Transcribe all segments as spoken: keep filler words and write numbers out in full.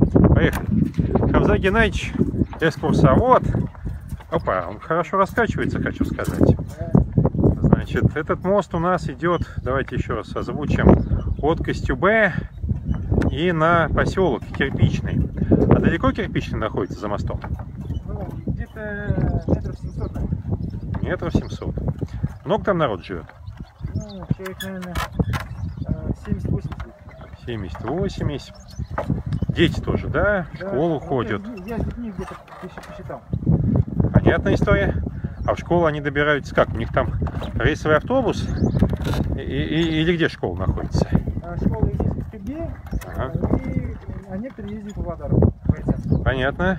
Поехали. Хамза Геннадьевич, экскурсовод. Опа, он хорошо раскачивается, хочу сказать. Значит, этот мост у нас идет, давайте еще раз озвучим, от Костюбе и на поселок Кирпичный. А далеко Кирпичный находится за мостом? Ну, где-то метров семьсот. Метров семьсот. Много там народ живет? Ну, человек, наверное, семьдесят-восемьдесят. семьдесят-восемьдесят. Дети тоже, да? В Да, школу ну, ходят. Я, я с детьми где-то посчитал. Понятная история. А в школу они добираются как? У них там рейсовый автобус? И, и, или где школа находится? А школа ездит в Кирге, Ага. и, а некоторые ездят в Вадару. Понятно.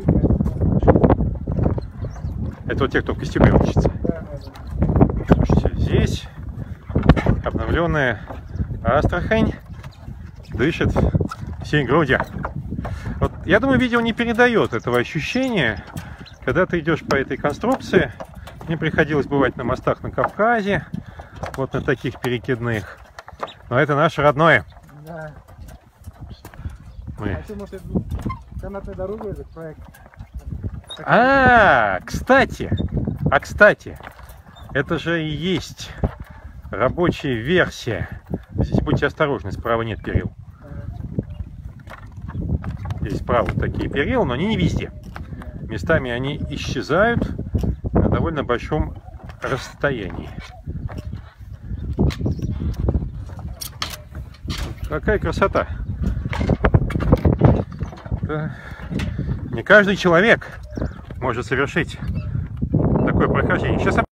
Это вот те, кто в Костюбе учится. Да, да. Слушайте, здесь обновленная Астрахань дышит всей грудью. Вот, я думаю, видео не передает этого ощущения, когда ты идешь по этой конструкции. Мне приходилось бывать на мостах на Кавказе, вот на таких перекидных. Но это наше родное. Да. Мы... А что, может, это канатная дорога, этот проект? А, кстати, а кстати, это же и есть рабочая версия. Здесь будьте осторожны, справа нет перил. Здесь справа такие перила, но они не везде. Местами они исчезают на довольно большом расстоянии. Какая красота! Это не каждый человек может совершить такое прохождение. Сейчас